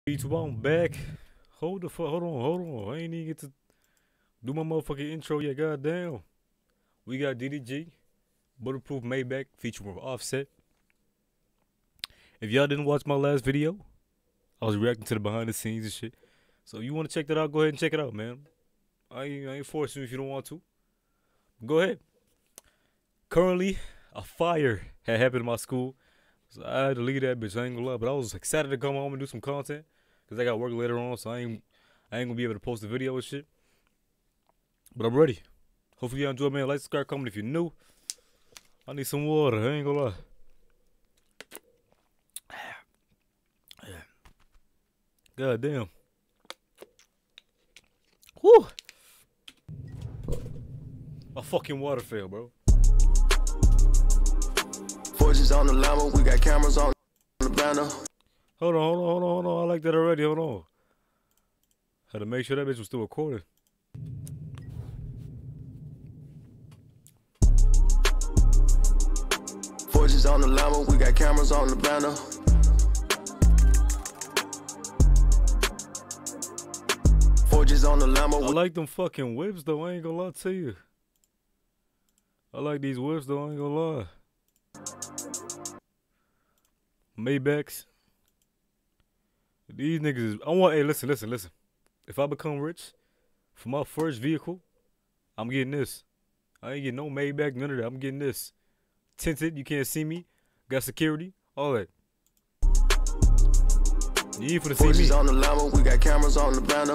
YouTube, I'm back. Hold on. I ain't even get to do my motherfucking intro yet. Goddamn. We got DDG, Bulletproof Maybach, featuring Offset. If y'all didn't watch my last video, I was reacting to the behind the scenes and shit. So if you want to check that out, go ahead and check it out, man. I ain't forcing you if you don't want to. Go ahead. Currently, a fire had happened in my school. So I had to leave that bitch, I ain't gonna lie. But I was excited to come home and do some content. Because I got work later on, so I ain't gonna be able to post the video and shit. But I'm ready. Hopefully y'all enjoy, man. Like, subscribe, comment if you're new. I need some water, I ain't gonna lie. God damn. Whew. My fucking water fell, bro. Forges on the llama, we got cameras on the banner. Hold on. I like that already. Hold on. Had to make sure that bitch was still recording. Forges on the llama, we got cameras on the banner. Forges on the llama. I like them fucking whips though, I ain't gonna lie to you. I like these whips though, I ain't gonna lie. Maybachs. These niggas is, hey, listen. If I become rich, for my first vehicle, I'm getting this. I ain't getting no Maybach, none of that. I'm getting this. Tinted, you can't see me. Got security, all that. You ain't finna see me. Forges on the llama, we got cameras on the banner.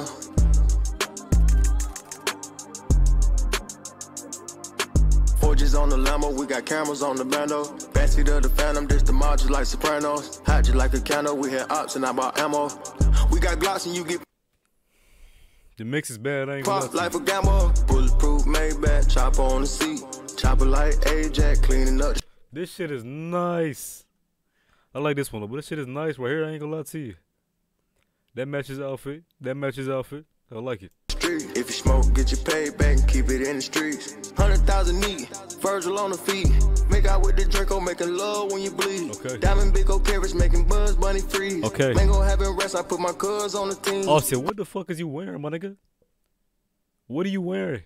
Forges on the llama, we got cameras on the bando. Backseat of the Phantom, this the margin like Sopranos. Hide you like a candle, we had ops and I bought ammo. We got Glocks and you get the mix is bad, I ain't gonna lie to you. like a gamble. Bulletproof Maybach, chopper on the seat. Chopper like Ajax, cleaning up. This shit is nice. I like this one though, but this shit is nice right here, I ain't gonna lie to you. That matches outfit. I like it. If you smoke, get your payback and keep it in the streets. 100,000 neat, Virgil on the feet. Make out with the Draco, making love when you bleed. Okay. Diamond big old carrots, making Buzz Bunny freeze. Okay. Mango having rest, I put my cuz on the team. Offset, what the fuck is you wearing, my nigga? What are you wearing?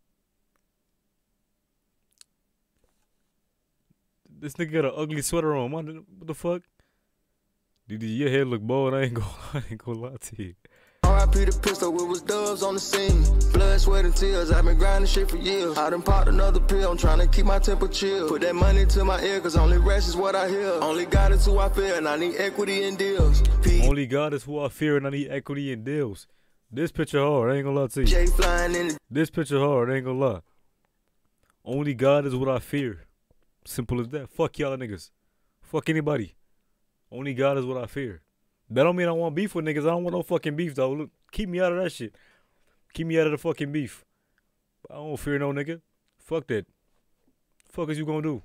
This nigga got an ugly sweater on, man. What the fuck? Dude, your head look bald. I ain't gonna lie to you. R.I.P. the pistol, it was doves on the scene. Blood, sweat, and tears, I've been grinding shit for years. I done popped another pill, I'm trying to keep my temper chill. Put that money to my ear, cause only rest is what I hear. Only God is who I fear, and I need equity in deals. Only God is who I fear, and I need equity in deals. This picture hard, I ain't gonna lie to you. J flying in the This picture hard, I ain't gonna lie. Only God is what I fear. Simple as that. Fuck y'all niggas. Fuck anybody. Only God is what I fear. That don't mean I want beef with niggas. I don't want no fucking beef though. Look, keep me out of that shit. Keep me out of the fucking beef. I don't fear no nigga. Fuck that. Fuck is you gonna do?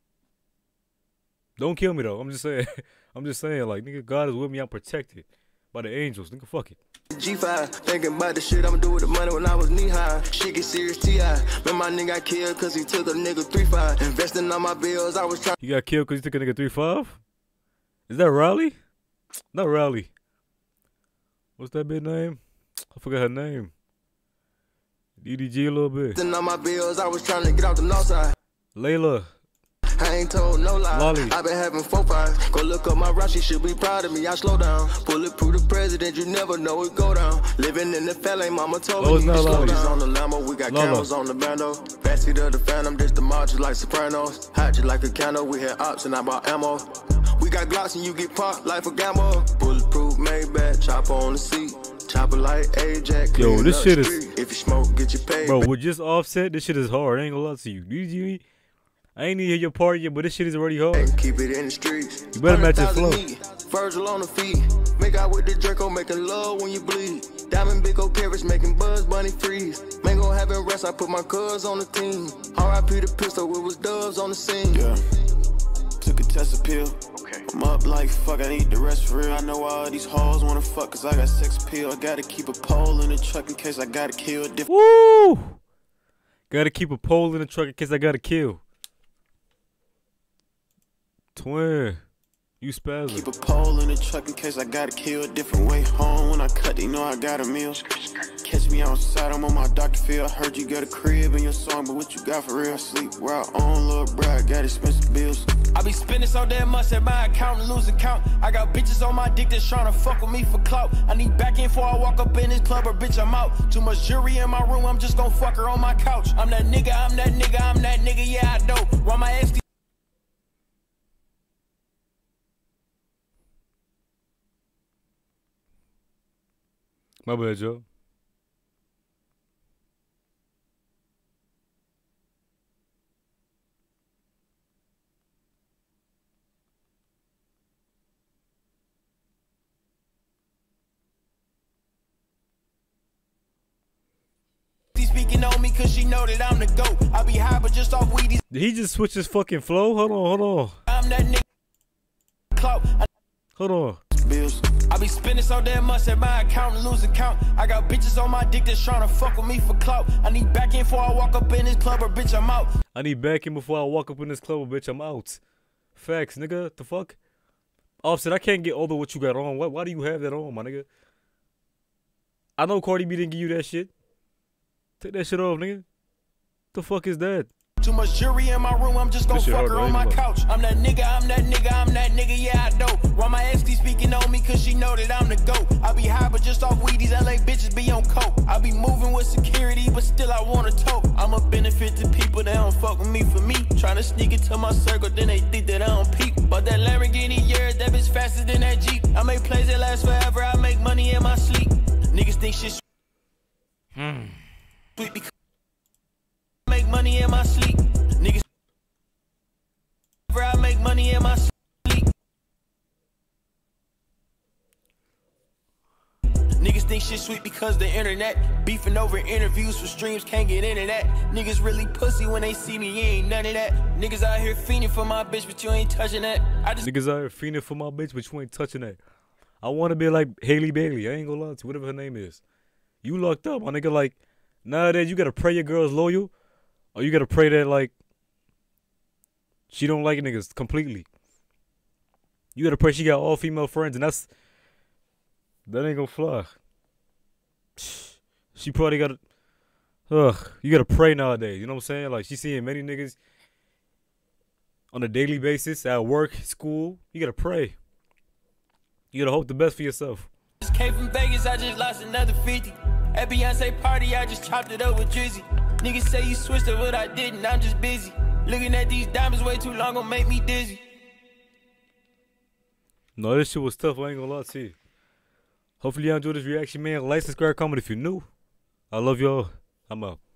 Don't kill me though. I'm just saying. I'm just saying, like, nigga, God is with me. I'm protected by the angels. Nigga, fuck it. G5, thinking about the shit I'ma do with the money when I was knee high. Shit get serious, T.I. Man, my nigga got killed cause he took a nigga 3-5. Investing on my bills, I was trying. He got killed because he took a nigga 3-5? Is that Riley? Not Riley. What's that bitch name? I forgot her name. DDG a little bit. Investing on my bills, I was trying to get out the north side. Layla. I ain't told no lie. Lolly. I been having 4-5. Go look up my route, she should be proud of me. I slow down. Bulletproof the president, you never know it go down. Living in the LA, mama told me not slow Lolly. down. On the Lambo, we got cameras on the bando. Backseat of the Phantom, this the margin like Sopranos. Hide you like a candle, we had ops and I bought ammo. We got Glocks and you get popped like a gamble. Bulletproof Maybach, chopper on the seat. Chopper like Ajax. Yo, this shit is. If you smoke, get your pay. Bro, with just Offset, this shit is hard. I ain't gonna lie to you. I ain't even hear your part yet, but this shit is already hard. Keep it in the streets. You better match your flow. Virgil on the feet. Make out with the Draco, making love when you bleed. Diamond big old carrots, making Buzz Bunny freeze. Mango having rest, I put my cuz on the team. R.I.P. the pistol, it was doves on the scene. Yeah. Took a test appeal. I'm up like fuck, I need the rest for real. I know all these hoes wanna fuck cause I got sex appeal. I gotta keep a pole in the truck in case I gotta kill. Woo! Gotta keep a pole in the truck in case I gotta kill. Twin. You spazzing. Keep a pole in the truck in case I gotta kill. A different way home when I cut, they know I got a meal. Catch me outside, I'm on my Dr. Phil. I heard you got a crib in your song, but what you got for real? Sleep where I own, little bro, I got expensive bills. I be spending so damn much at my account and lose account. I got bitches on my dick that's trying to fuck with me for clout. I need back in before I walk up in this club or bitch I'm out. Too much jewelry in my room, I'm just gon' fuck her on my couch. I'm that nigga, I'm that nigga, I'm that nigga, yeah I know. While my ex. My bad, Joe. Speaking on me cause she know that I'm the GOAT. I be high but just off weed. Did he just switch his fucking flow? Hold on. I'm that nigga. Clout. Hold on. Bills. I be spending so damn much at my account and lose account. I got bitches on my dick that's trying to fuck with me for clout. I need back in before I walk up in this club or bitch I'm out. I need back in before I walk up in this club, bitch. I'm out. Facts, nigga. The fuck? Offset, I can't get over what you got on. Why do you have that on, my nigga? I know Cardi B didn't give you that shit. Take that shit off, nigga. The fuck is that? Too much jewelry in my room, I'm just gon' fuck her on my couch. I'm that nigga, I'm that nigga, I'm that nigga, yeah I know. While my ex be speaking on me cause she know that I'm the GOAT. I be high but just off weed, these LA bitches be on coke. I be moving with security but still I wanna tote. I'm a benefit to people that don't fuck with me for me. Tryna sneak into my circle then they think that I don't peep. But that Lamborghini, yeah, that bitch faster than that Jeep. I make plays that last forever, I make money in my sleep. Niggas think shit sweet because I make money in my sleep. Niggas I make money in my sleep. Niggas think shit sweet because the internet. Beefing over interviews for streams, can't get into that. Niggas really pussy when they see me, you ain't none of that. Niggas out here fiending for my bitch, but you ain't touching that. Niggas out here fiending for my bitch, but you ain't touching that. I wanna be like Haley Bailey, I ain't gonna lie to you, whatever her name is. You locked up, my nigga, like, nowadays you gotta pray your girl's loyal, or you gotta pray that, like, she don't like niggas completely. You gotta pray she got all female friends, and that ain't gonna fly. She probably got you gotta pray nowadays, you know what I'm saying? Like, she seeing many niggas on a daily basis, at work, school. You gotta pray. You gotta hope the best for yourself. Just came from Vegas, I just lost another 50. At Beyonce party, I just chopped it up with Drizzy. Niggas say you switched up, but I didn't, I'm just busy. Looking at these diamonds way too long gon' make me dizzy. No, this shit was tough, I ain't gonna lie to you. Hopefully y'all enjoyed this reaction, man. Like, subscribe, comment if you're new. I love y'all. I'm out.